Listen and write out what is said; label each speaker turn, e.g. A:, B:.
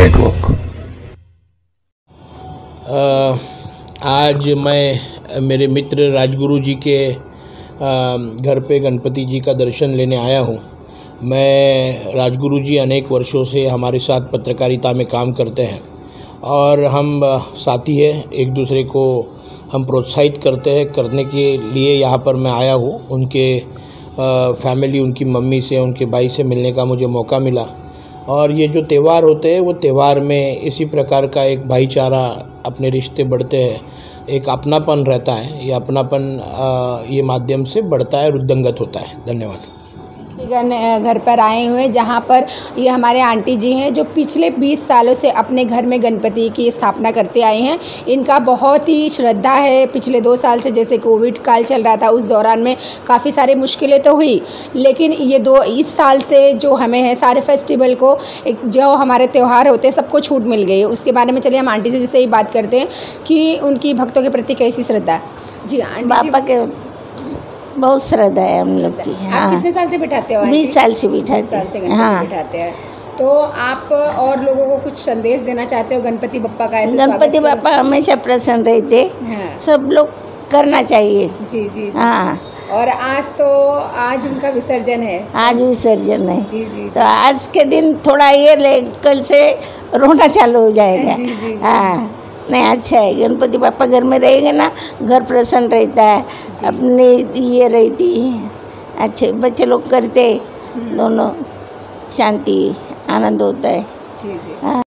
A: Network.
B: आज मैं मेरे मित्र राजगुरु जी के घर पे गणपति जी का दर्शन लेने आया हूँ। मैं राजगुरु जी अनेक वर्षों से हमारे साथ पत्रकारिता में काम करते हैं और हम साथी हैं, एक दूसरे को हम प्रोत्साहित करते हैं। करने के लिए यहाँ पर मैं आया हूँ। उनके फैमिली, उनकी मम्मी से, उनके भाई से मिलने का मुझे मौका मिला। और ये जो त्यौहार होते हैं वो त्यौहार में इसी प्रकार का एक भाईचारा, अपने रिश्ते बढ़ते हैं, एक अपनापन रहता है। ये अपनापन ये माध्यम से बढ़ता है, रुद्धंगत होता है। धन्यवाद।
C: घर पर आए हुए जहाँ पर ये हमारे आंटी जी हैं जो पिछले 20 सालों से अपने घर में गणपति की स्थापना करते आए हैं। इनका बहुत ही श्रद्धा है। पिछले 2 साल से जैसे कोविड काल चल रहा था, उस दौरान में काफ़ी सारी मुश्किलें तो हुई, लेकिन ये इस साल से जो हमें है सारे फेस्टिवल को, जो हमारे त्यौहार होते हैं, सबको छूट मिल गई है। उसके बारे में चलिए हम आंटी जी से ही बात करते हैं कि उनकी भक्तों के प्रति कैसी श्रद्धा है। जी आंटी,
D: पापा के बहुत श्रद्धा है हम लोग की। हाँ,
C: आप कितने साल से बिठाते हो?
D: 20 साल से बिठाते
C: हैं। हाँ, बिठाते हैं। तो आप और लोगों को कुछ संदेश देना चाहते हो गणपति बप्पा का?
D: गणपति बप्पा हमेशा प्रसन्न रहते।
C: हाँ।
D: सब लोग करना चाहिए।
C: जी जी, जी।
D: हाँ।
C: और आज उनका विसर्जन है।
D: आज विसर्जन है।
C: जी जी,
D: तो आज के दिन थोड़ा ये कल से रोना चालू हो जाएगा।
C: जी जी,
D: हाँ, नहीं अच्छा है। गणपति बापा घर में रहेंगे ना, घर प्रसन्न रहता है, अपनी ये रहती है, अच्छे बच्चे लोग करते, दोनों शांति आनंद होता है।
C: जी जी।
D: हाँ।